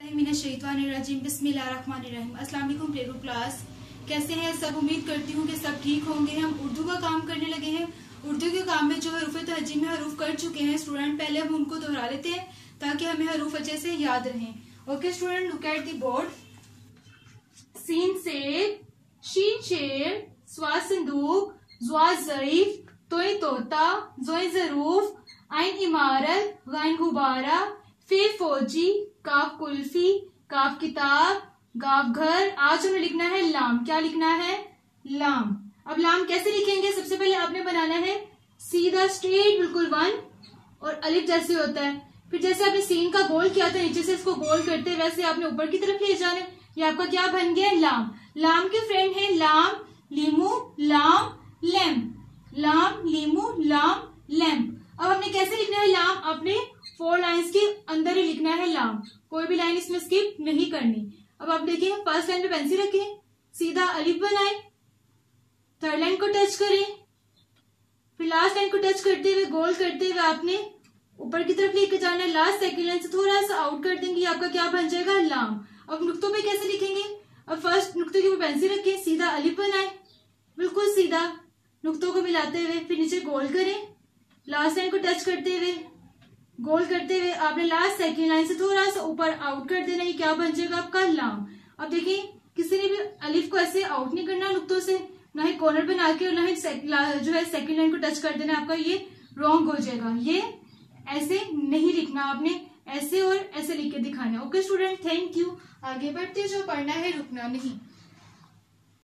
बिस्मिल्लाहिर्रहमानिर्रहीम बिस्मिल्लाहिर्रहमानिर्रहीम। अस्सलाम वालेकुम प्ले ग्रुप क्लास, कैसे हैं सब? उम्मीद करती हूँ कि सब ठीक होंगे। हम उर्दू का काम करने लगे हैं। उर्दू के काम में जो हरूफ तहजीब में हरूफ कर चुके हैं स्टूडेंट, पहले हम उनको दोहरा लेते हैं ताकि हमें हरूफ अच्छे से याद रहें। Okay student, look at the board. सीन सेब, शीन शेर, स्वा संदूक, ज़्वा ज़रीफ, तोय तोता, ज़ोय ज़रूफ, आइन इमारत, गाइन गुब्बारा, फे फौजी, काफ कुल्फी, काफ किताब, गाफ घर। आज हमें लिखना है लाम। क्या लिखना है? लाम। अब लाम कैसे लिखेंगे? सबसे पहले आपने बनाना है सीधा स्ट्रेट बिल्कुल वन, और अलिफ जैसे होता है। फिर जैसे आपने सीन का गोल किया था नीचे से इसको गोल करते, वैसे आपने ऊपर की तरफ ले जाना है। ये आपका क्या बन गया? लाम। लाम के फ्रेंड है लाम, लीमू, लाम, लैम्प। लाम, लीमू, लाम, लैम्प। अब हमने कैसे लिखना है लाम? अपने 4 लाइन्स के अंदर ही लिखना है लाम, कोई भी लाइन इसमें स्किप नहीं करनी। अब आप देखिए, फर्स्ट लाइन पे पेंसिल रखें, सीधा अलिफ बनाएं, थर्ड लाइन को टच करें, फिर लास्ट लाइन को टच करते हुए गोल करते हुए आपने ऊपर की तरफ लेकर जाना है। लास्ट सेकंड लाइन से थोड़ा सा आउट कर देंगे, आपका क्या बन जाएगा? लाम। अब नुक्तों पे कैसे लिखेंगे? अब फर्स्ट नुक्ते के ऊपर पेंसिल रखें, सीधा अलिफ बनाएं, बिल्कुल सीधा नुक्तों को मिलाते हुए, फिर नीचे गोल करें, लास्ट लाइन को टच करते हुए गोल करते हुए आपने लास्ट सेकंड लाइन से थोड़ा सा ऊपर आउट कर देना। ये क्या बन जाएगा? आपका लाम। अब देखिए, किसी ने भी अलिफ को ऐसे आउट नहीं करना नुक्तों से, ना ही कॉर्नर बना के और ना ही जो है सेकंड लाइन को टच कर देना, आपका ये रॉन्ग हो जाएगा। ये ऐसे नहीं लिखना, आपने ऐसे और ऐसे लिख के दिखाना। Okay student, thank you. आगे बढ़ते, जो पढ़ना है रुकना नहीं।